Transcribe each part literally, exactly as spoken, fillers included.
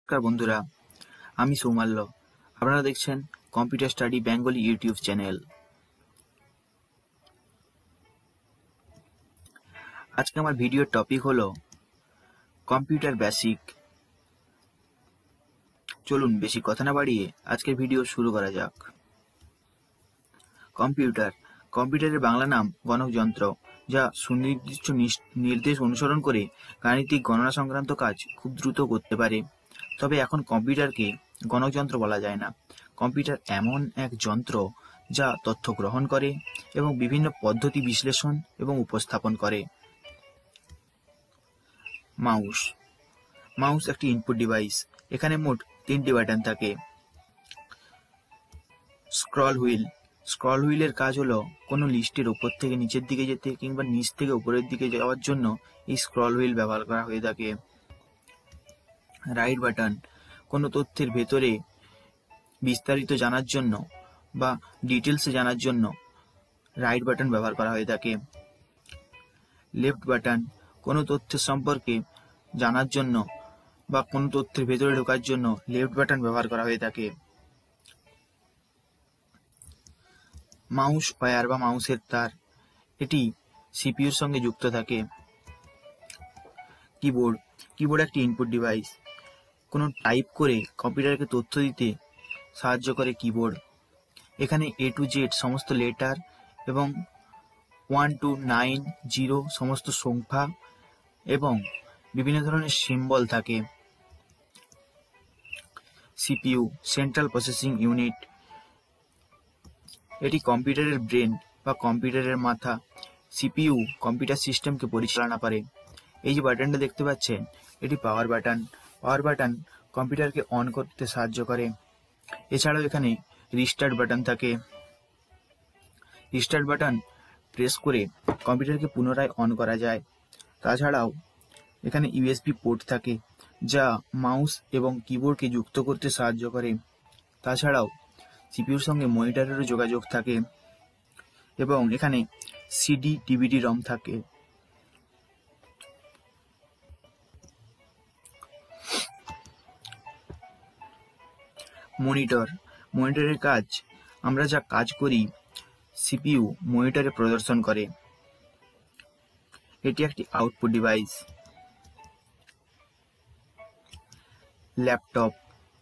নমস্কার বন্ধুরা, আমি সৌমাল্য। আপনারা দেখছেন computer study Bengali YouTube channel. আজকে আমার ভিডিওর টপিক হলো কম্পিউটার বেসিক। চলুন বেশি কথা না বাড়িয়ে আজকের ভিডিও শুরু করা যাক। কম্পিউটার কম্পিউটারের বাংলা নাম গণক যন্ত্র, যা সুনির্দিষ্ট নির্দেশ অনুসরণ করে গাণিতিক গণনা সংক্রান্ত কাজ খুব দ্রুত করতে পারে। তবে এখন কম্পিউটারকে গণকযন্ত্র বলা যায় না। কম্পিউটার এমন এক যন্ত্র যা তথ্য গ্রহণ করে এবং বিভিন্ন পদ্ধতি বিশ্লেষণ এবং উপস্থাপন করে। মাউস মাউস একটি ইনপুট ডিভাইস। এখানে মোট তিনটি বাটন থাকে। স্ক্রল হুইল স্ক্রল হুইলের কাজ হলো কোনো লিস্টের উপর থেকে নিচের দিকে যেতে কিংবা নিচ থেকে উপরের দিকে যাওয়ার জন্য এই স্ক্রল হুইল ব্যবহার করা হয়ে থাকে। রাইট বাটন কোনো তথ্যের ভেতরে বিস্তারিত জানার জন্য বা ডিটেলসে জানার জন্য রাইট বাটন ব্যবহার করা হয়ে থাকে। লেফট বাটন কোনো তথ্যের সম্পর্কে জানার জন্য বা কোনো তথ্যের ভেতরে ঢোকার জন্য লেফট বাটন ব্যবহার করা হয়ে থাকে। মাউস ওয়্যার বা মাউসের তার, এটি সিপিইউর সঙ্গে যুক্ত থাকে। কিবোর্ড কিবোর্ড একটি ইনপুট ডিভাইস। কোনো টাইপ করে কম্পিউটারকে তথ্য দিতে সাহায্য করে কিবোর্ড। এখানে এ টু জেড সমস্ত লেটার এবং ওয়ান টু নাইন জিরো সমস্ত সংখ্যা এবং বিভিন্ন ধরনের সিম্বল থাকে। সিপিইউ সেন্ট্রাল প্রসেসিং ইউনিট, এটি কম্পিউটারের ব্রেন বা কম্পিউটারের মাথা। সিপিইউ কম্পিউটার সিস্টেমকে পরিচালনা করে। এই যে বাটনটা দেখতে পাচ্ছেন, এটি পাওয়ার বাটন। পাওয়ার বাটন কম্পিউটারকে অন করতে সাহায্য করে। এছাড়াও এখানে রিস্টার্ট বাটন থাকে। রিস্টার্ট বাটন প্রেস করে কম্পিউটারকে পুনরায় অন করা যায়। তাছাড়াও এখানে ইউএসবি পোর্ট থাকে, যা মাউস এবং কিবোর্ডকে যুক্ত করতে সাহায্য করে। তাছাড়াও সিপিইউর সঙ্গে মনিটরেরও যোগাযোগ থাকে এবং এখানে সিডি ডিভিডি রম থাকে। মনিটর মনিটরের কাজ, আমরা যা কাজ করি সিপিইউ মনিটরে প্রদর্শন করে। এটি একটি আউটপুট ডিভাইস। ল্যাপটপ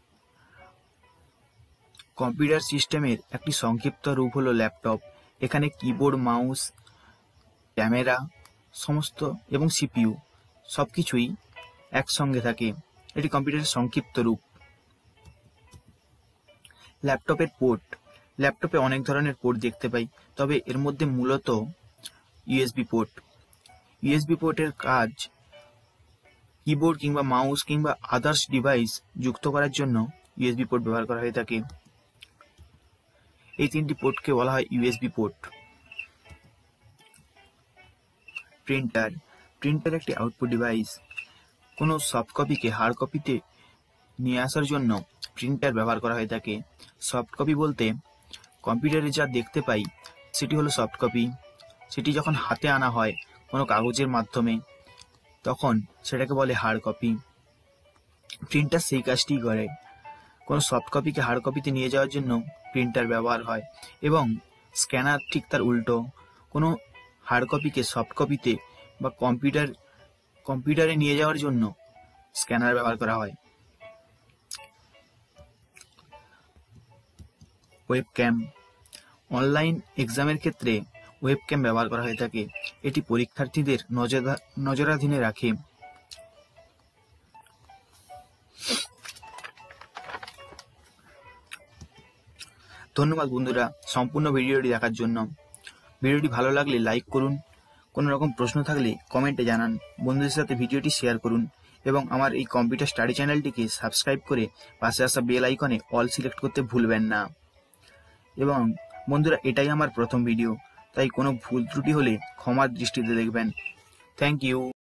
কম্পিউটার সিস্টেমের একটি সংক্ষিপ্ত রূপ হলো ল্যাপটপ। এখানে কিবোর্ড, মাউস, ক্যামেরা সমস্ত এবং সিপিইউ সবকিছুই একসঙ্গে থাকে। এটি কম্পিউটারের সংক্ষিপ্ত রূপ। ল্যাপটপের পোর্ট ল্যাপটপে অনেক ধরনের পোর্ট দেখতে পাই, তবে এর মধ্যে মূলত ইউএসবি পোর্ট। ইউএসবি পোর্টের কাজ কিবোর্ড কিংবা মাউস কিংবা আদার্স ডিভাইস যুক্ত করার জন্য ইউএসবি পোর্ট ব্যবহার করা হয়ে থাকে। এই তিনটি পোর্টকে বলা হয় ইউএসবি পোর্ট। প্রিন্টার প্রিন্টার একটি আউটপুট ডিভাইস। কোনো সফট কপিকে হার্ড কপিতে নিয়ে আসার জন্য প্রিন্টার ব্যবহার করা হয়ে থাকে। সফট কপি বলতে কম্পিউটারে যা দেখতে পাই সেটি হলো সফট কপি। সেটি যখন হাতে আনা হয় কোনো কাগজের মাধ্যমে, তখন সেটাকে বলে হার্ড কপি। প্রিন্টার সেই কাজটি করে। কোনো সফট কপিকে হার্ড কপিতে নিয়ে যাওয়ার জন্য প্রিন্টার ব্যবহার হয় এবং স্ক্যানার ঠিক তার উল্টো। কোনো হার্ড কপিকে সফট কপিতে বা কম্পিউটার কম্পিউটারে নিয়ে যাওয়ার জন্য স্ক্যানার ব্যবহার করা হয়। ওয়েবক্যাম অনলাইন এক্সামের ক্ষেত্রে ওয়েবক্যাম ব্যবহার করা হয়ে থাকে। এটি পরীক্ষার্থীদের নজরাধীনে রাখে। ধন্যবাদ বন্ধুরা সম্পূর্ণ ভিডিওটি দেখার জন্য। ভিডিওটি ভালো লাগলে লাইক করুন। কোনো রকম প্রশ্ন থাকলে কমেন্টে জানান। বন্ধুদের সাথে ভিডিওটি শেয়ার করুন এবং আমার এই কম্পিউটার স্টাডি চ্যানেলটিকে সাবস্ক্রাইব করে পাশে আসা বেল আইকনে অল সিলেক্ট করতে ভুলবেন না। এবং বন্ধুরা, এটাই আমার প্রথম ভিডিও, তাই কোনো ভুল ত্রুটি হলে ক্ষমার দৃষ্টিতে দেখবেন। Thank you.